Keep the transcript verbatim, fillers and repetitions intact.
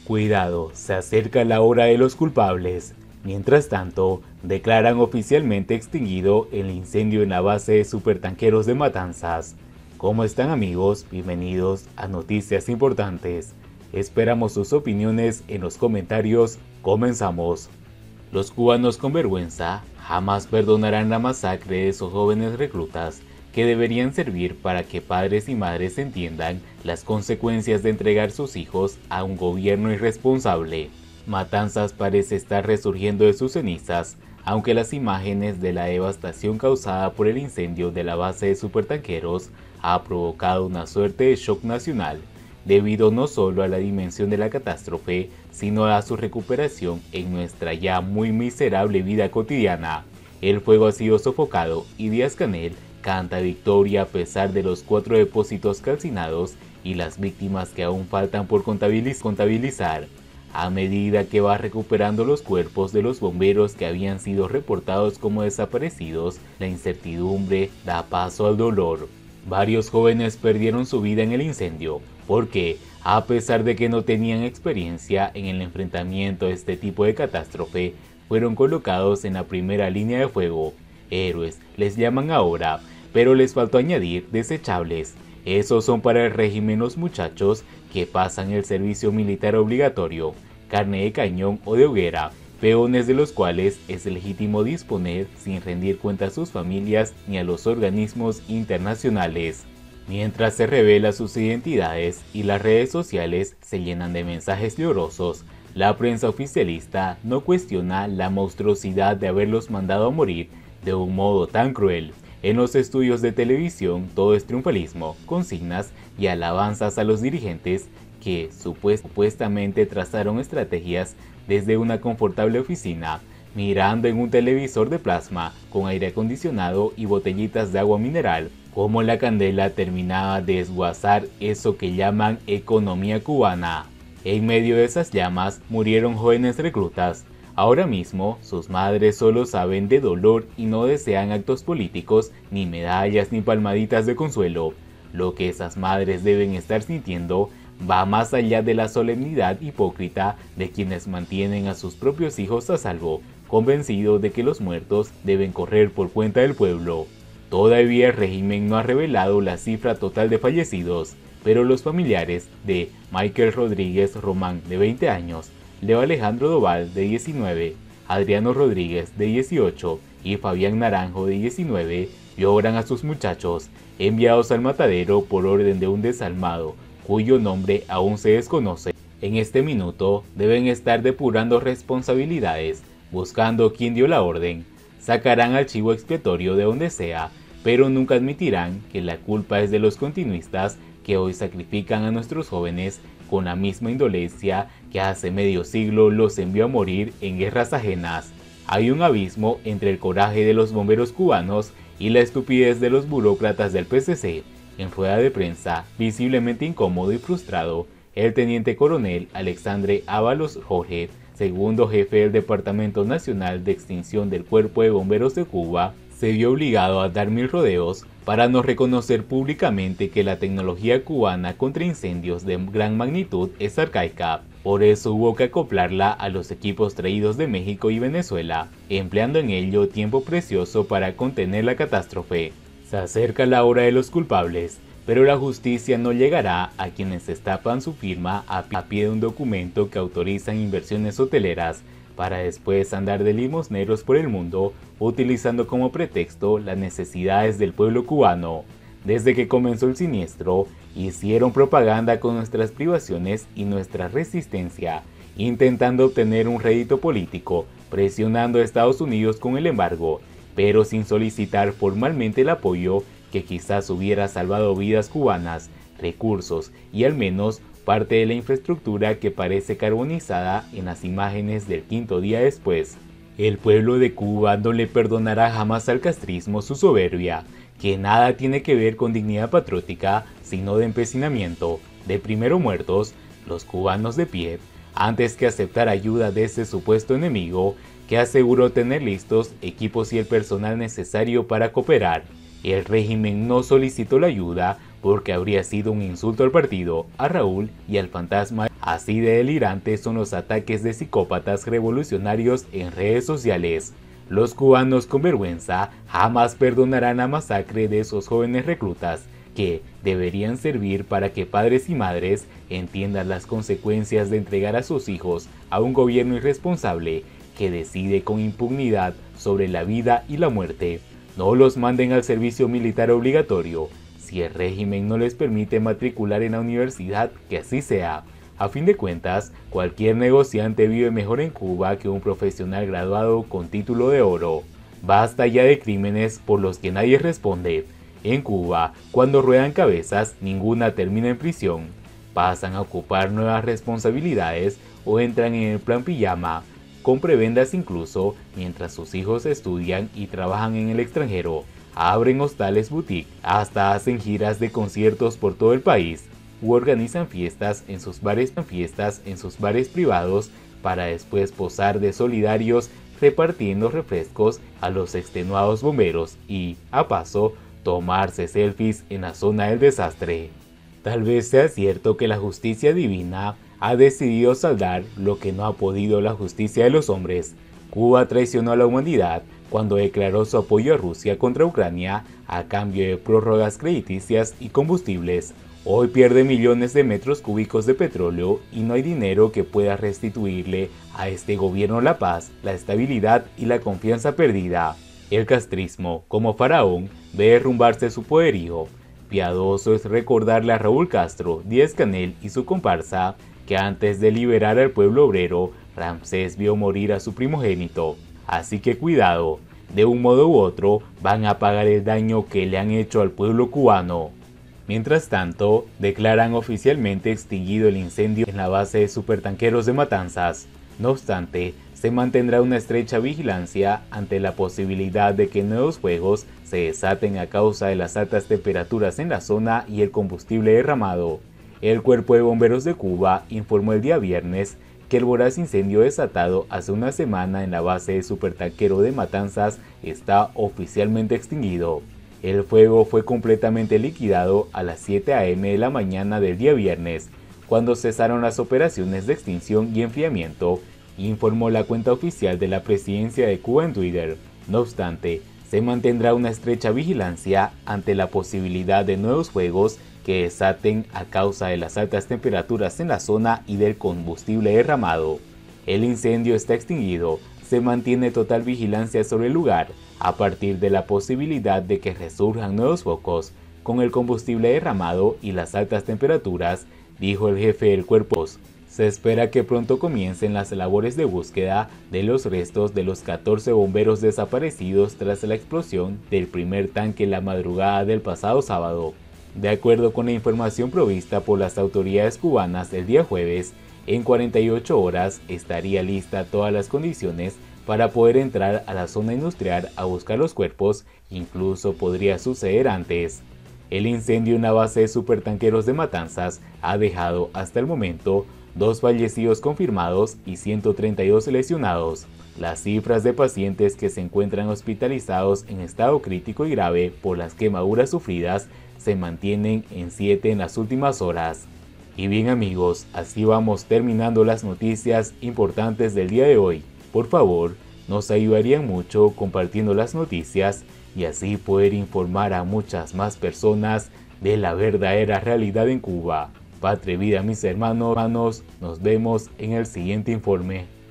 Cuidado, se acerca la hora de los culpables. Mientras tanto, declaran oficialmente extinguido el incendio en la base de supertanqueros de Matanzas. ¿Cómo están, amigos? Bienvenidos a Noticias Importantes. Esperamos sus opiniones en los comentarios. Comenzamos. Los cubanos con vergüenza jamás perdonarán la masacre de esos jóvenes reclutas que deberían servir para que padres y madres entiendan las consecuencias de entregar sus hijos a un gobierno irresponsable. Matanzas parece estar resurgiendo de sus cenizas, aunque las imágenes de la devastación causada por el incendio de la base de supertanqueros ha provocado una suerte de shock nacional, debido no solo a la dimensión de la catástrofe, sino a su recuperación en nuestra ya muy miserable vida cotidiana. El fuego ha sido sofocado y Díaz-Canel canta victoria a pesar de los cuatro depósitos calcinados y las víctimas que aún faltan por contabiliz contabilizar. A medida que va recuperando los cuerpos de los bomberos que habían sido reportados como desaparecidos, la incertidumbre da paso al dolor. Varios jóvenes perdieron su vida en el incendio, porque, a pesar de que no tenían experiencia en el enfrentamiento a este tipo de catástrofe, fueron colocados en la primera línea de fuego. Héroes les llaman ahora, pero les faltó añadir desechables. Esos son para el régimen los muchachos que pasan el servicio militar obligatorio, carne de cañón o de hoguera, peones de los cuales es legítimo disponer sin rendir cuenta a sus familias ni a los organismos internacionales. Mientras se revela sus identidades y las redes sociales se llenan de mensajes llorosos, la prensa oficialista no cuestiona la monstruosidad de haberlos mandado a morir de un modo tan cruel. En los estudios de televisión todo es triunfalismo, consignas y alabanzas a los dirigentes que supuestamente trazaron estrategias desde una confortable oficina, mirando en un televisor de plasma con aire acondicionado y botellitas de agua mineral, como la candela terminaba de esguazar eso que llaman economía cubana. En medio de esas llamas murieron jóvenes reclutas. Ahora mismo, sus madres solo saben de dolor y no desean actos políticos, ni medallas ni palmaditas de consuelo. Lo que esas madres deben estar sintiendo va más allá de la solemnidad hipócrita de quienes mantienen a sus propios hijos a salvo, convencidos de que los muertos deben correr por cuenta del pueblo. Todavía el régimen no ha revelado la cifra total de fallecidos, pero los familiares de Michael Rodríguez Román, de veinte años, Leo Alejandro Doval, de diecinueve, Adriano Rodríguez, de dieciocho, y Fabián Naranjo, de diecinueve, lloran a sus muchachos, enviados al matadero por orden de un desalmado, cuyo nombre aún se desconoce. En este minuto deben estar depurando responsabilidades, buscando quién dio la orden. Sacarán al chivo expiatorio de donde sea, pero nunca admitirán que la culpa es de los continuistas que hoy sacrifican a nuestros jóvenes con la misma indolencia que hace medio siglo los envió a morir en guerras ajenas. Hay un abismo entre el coraje de los bomberos cubanos y la estupidez de los burócratas del P C C. En rueda de prensa, visiblemente incómodo y frustrado, el teniente coronel Alexandre Ábalos Jorge, segundo jefe del Departamento Nacional de Extinción del Cuerpo de Bomberos de Cuba, se vio obligado a dar mil rodeos para no reconocer públicamente que la tecnología cubana contra incendios de gran magnitud es arcaica. Por eso hubo que acoplarla a los equipos traídos de México y Venezuela, empleando en ello tiempo precioso para contener la catástrofe. Se acerca la hora de los culpables, pero la justicia no llegará a quienes destapan su firma a pie de un documento que autorizan inversiones hoteleras para después andar de limosneros por el mundo utilizando como pretexto las necesidades del pueblo cubano. Desde que comenzó el siniestro, hicieron propaganda con nuestras privaciones y nuestra resistencia, intentando obtener un rédito político, presionando a Estados Unidos con el embargo, pero sin solicitar formalmente el apoyo que quizás hubiera salvado vidas cubanas, recursos y al menos parte de la infraestructura que parece carbonizada en las imágenes del quinto día después. El pueblo de Cuba no le perdonará jamás al castrismo su soberbia, que nada tiene que ver con dignidad patriótica, sino de empecinamiento, de primero muertos, los cubanos de pie, antes que aceptar ayuda de ese supuesto enemigo que aseguró tener listos equipos y el personal necesario para cooperar. El régimen no solicitó la ayuda porque habría sido un insulto al partido, a Raúl y al fantasma. Así de delirantes son los ataques de psicópatas revolucionarios en redes sociales. Los cubanos con vergüenza jamás perdonarán la masacre de esos jóvenes reclutas, que deberían servir para que padres y madres entiendan las consecuencias de entregar a sus hijos a un gobierno irresponsable que decide con impunidad sobre la vida y la muerte. No los manden al servicio militar obligatorio. Si el régimen no les permite matricular en la universidad, que así sea. A fin de cuentas, cualquier negociante vive mejor en Cuba que un profesional graduado con título de oro. Basta ya de crímenes por los que nadie responde. En Cuba, cuando ruedan cabezas, ninguna termina en prisión. Pasan a ocupar nuevas responsabilidades o entran en el plan pijama, con prebendas incluso, mientras sus hijos estudian y trabajan en el extranjero. Abren hostales boutique, hasta hacen giras de conciertos por todo el país, u organizan fiestas en sus bares, fiestas en sus bares privados para después posar de solidarios repartiendo refrescos a los extenuados bomberos y, a paso, tomarse selfies en la zona del desastre. Tal vez sea cierto que la justicia divina ha decidido saldar lo que no ha podido la justicia de los hombres. Cuba traicionó a la humanidad cuando declaró su apoyo a Rusia contra Ucrania a cambio de prórrogas crediticias y combustibles. Hoy pierde millones de metros cúbicos de petróleo y no hay dinero que pueda restituirle a este gobierno la paz, la estabilidad y la confianza perdida. El castrismo, como faraón, ve derrumbarse su poderío. Piadoso es recordarle a Raúl Castro, Díaz-Canel y su comparsa que antes de liberar al pueblo obrero, Ramsés vio morir a su primogénito. Así que cuidado, de un modo u otro van a pagar el daño que le han hecho al pueblo cubano. Mientras tanto, declaran oficialmente extinguido el incendio en la base de supertanqueros de Matanzas. No obstante, se mantendrá una estrecha vigilancia ante la posibilidad de que nuevos fuegos se desaten a causa de las altas temperaturas en la zona y el combustible derramado. El Cuerpo de Bomberos de Cuba informó el día viernes que el voraz incendio desatado hace una semana en la base de supertanquero de Matanzas está oficialmente extinguido. El fuego fue completamente liquidado a las siete a eme de la mañana del día viernes, cuando cesaron las operaciones de extinción y enfriamiento, informó la cuenta oficial de la Presidencia de Cuba en Twitter. No obstante, se mantendrá una estrecha vigilancia ante la posibilidad de nuevos fuegos que desaten a causa de las altas temperaturas en la zona y del combustible derramado. El incendio está extinguido, se mantiene total vigilancia sobre el lugar, a partir de la posibilidad de que resurjan nuevos focos, con el combustible derramado y las altas temperaturas, dijo el jefe del cuerpo. Se espera que pronto comiencen las labores de búsqueda de los restos de los catorce bomberos desaparecidos tras la explosión del primer tanque la madrugada del pasado sábado. De acuerdo con la información provista por las autoridades cubanas el día jueves, en cuarenta y ocho horas estaría lista todas las condiciones para poder entrar a la zona industrial a buscar los cuerpos, incluso podría suceder antes. El incendio en la base de supertanqueros de Matanzas ha dejado hasta el momento dos fallecidos confirmados y ciento treinta y dos lesionados. Las cifras de pacientes que se encuentran hospitalizados en estado crítico y grave por las quemaduras sufridas se mantienen en siete en las últimas horas. Y bien amigos, así vamos terminando las noticias importantes del día de hoy. Por favor, nos ayudarían mucho compartiendo las noticias y así poder informar a muchas más personas de la verdadera realidad en Cuba. Patria y vida mis hermanos, nos vemos en el siguiente informe.